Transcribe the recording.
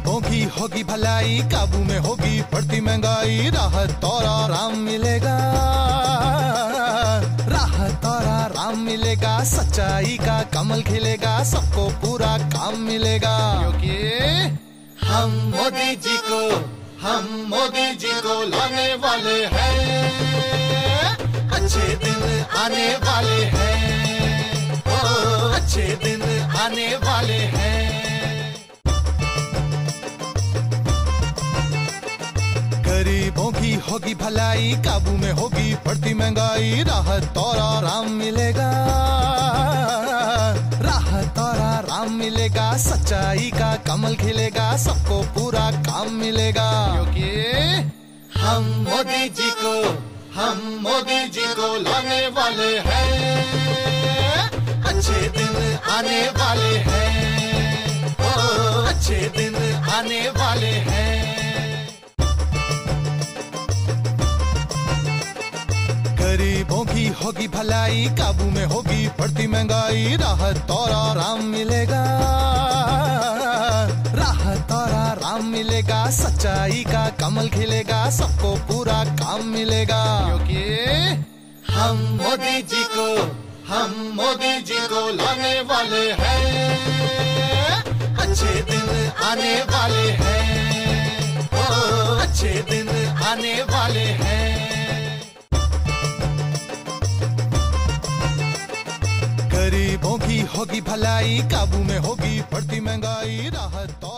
गरीबों की होगी भलाई, काबू में होगी बढ़ती महंगाई, राहत और आराम मिलेगा, राहत और आराम मिलेगा, सच्चाई का कमल खिलेगा, सबको पूरा काम मिलेगा। क्योंकि हम मोदी जी को लाने वाले हैं, अच्छे दिन आने वाले हैं, ओ अच्छे दिन आने वाले हैं। गरीबों की होगी भलाई, काबू में होगी बढ़ती महंगाई, राहत और आराम मिलेगा, राहत और आराम मिलेगा, सच्चाई का कमल खिलेगा, सबको पूरा काम मिलेगा। क्योंकि हम मोदी जी को लाने वाले हैं, अच्छे दिन आने वाले हैं, ओ अच्छे दिन आने वाले हैं। गरीबों की होगी भलाई, काबू में होगी बढ़ती महंगाई, राहत और आराम मिलेगा, राहत और आराम मिलेगा, सच्चाई का कमल खिलेगा, सबको पूरा काम मिलेगा। क्योंकि हम मोदी जी को लाने वाले हैं, अच्छे दिन आने वाले हैं, ओ अच्छे दिन आने वाले हैं। गरीबों की होगी भलाई, काबू में होगी बढ़ती महंगाई, राहत